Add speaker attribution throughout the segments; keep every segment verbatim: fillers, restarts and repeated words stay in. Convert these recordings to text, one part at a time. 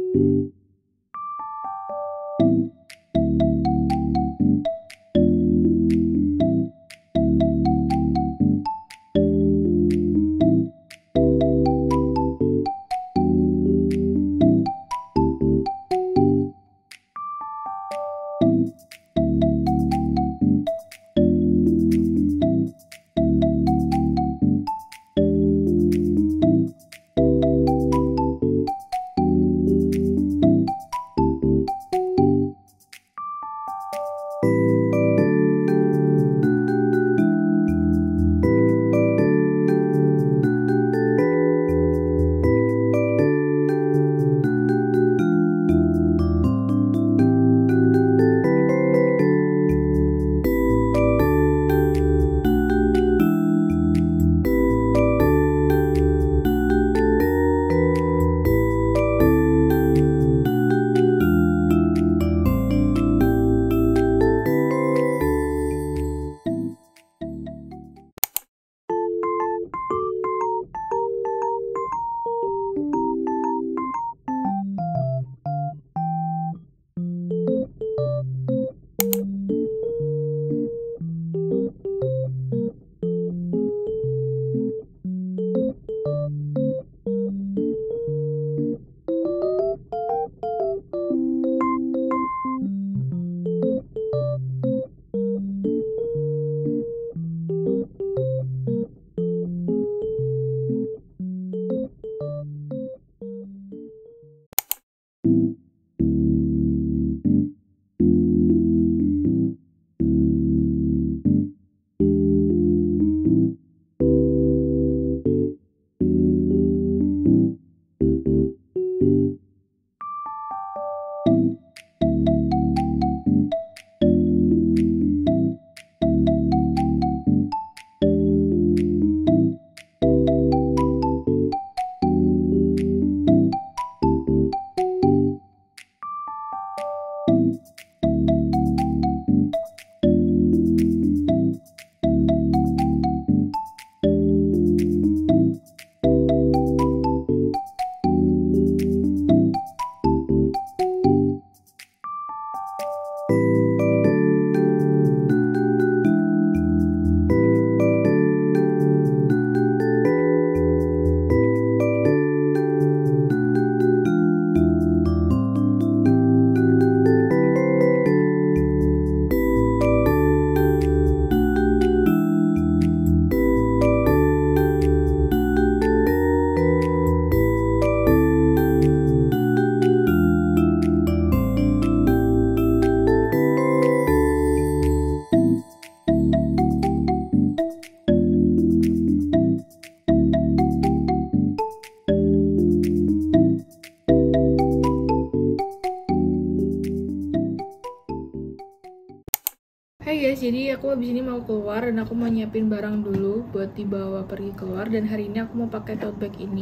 Speaker 1: Hai guys, jadi aku abis ini mau keluar dan aku mau nyiapin barang dulu buat dibawa pergi keluar. Dan hari ini aku mau pakai tote bag ini.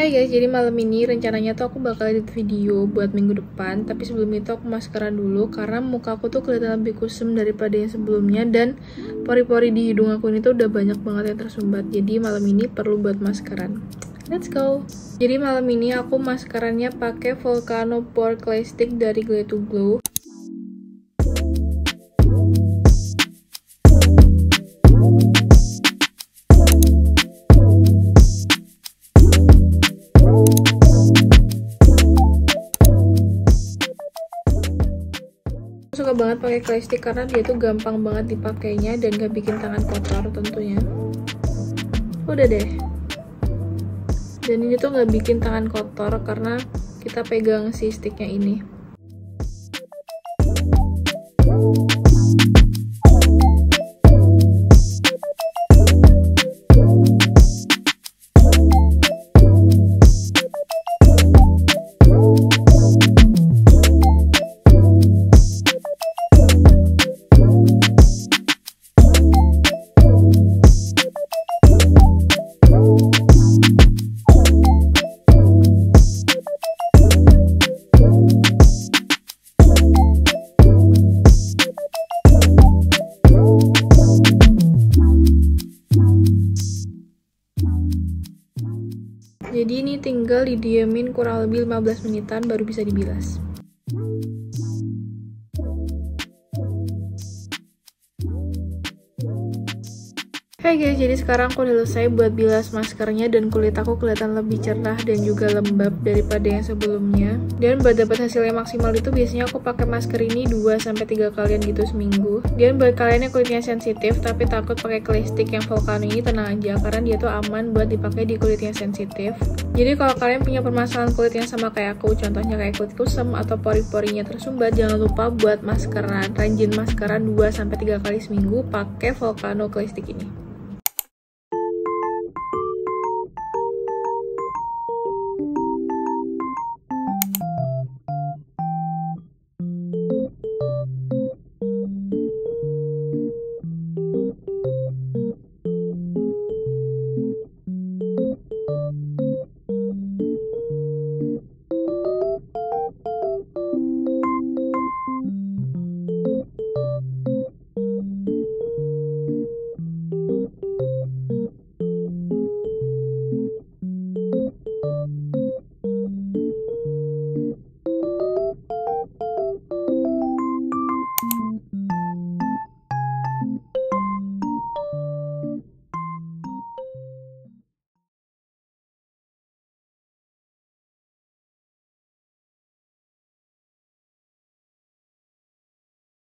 Speaker 1: Hai guys, jadi malam ini rencananya tuh aku bakal edit video buat minggu depan. Tapi sebelum itu aku maskeran dulu karena muka aku tuh kelihatan lebih kusem daripada yang sebelumnya. Dan pori-pori di hidung aku ini tuh udah banyak banget yang tersumbat. Jadi malam ini perlu buat maskeran. Let's go! Jadi malam ini aku maskerannya pakai Volcano Pore Clay Stick dari Glay to Glow. Aku suka banget pakai clay stick karena dia tuh gampang banget dipakainya dan gak bikin tangan kotor tentunya. Udah deh. Dan ini tuh gak bikin tangan kotor karena kita pegang si sticknya ini. Jadi ini tinggal didiemin kurang lebih lima belas menitan baru bisa dibilas. Hai guys, jadi sekarang aku udah selesai buat bilas maskernya dan kulit aku kelihatan lebih cerah dan juga lembab daripada yang sebelumnya. Dan buat dapat hasil yang maksimal itu biasanya aku pakai masker ini dua sampai tiga kalian gitu seminggu. Dan buat kalian yang kulitnya sensitif tapi takut pakai clay stick yang Volcano ini, tenang aja karena dia tuh aman buat dipakai di kulit yang sensitif. Jadi kalau kalian punya permasalahan kulit yang sama kayak aku, contohnya kayak kulit kusam atau pori-porinya tersumbat, jangan lupa buat maskeran, rajin maskeran dua sampai tiga kali seminggu pakai Volcano clay stick ini.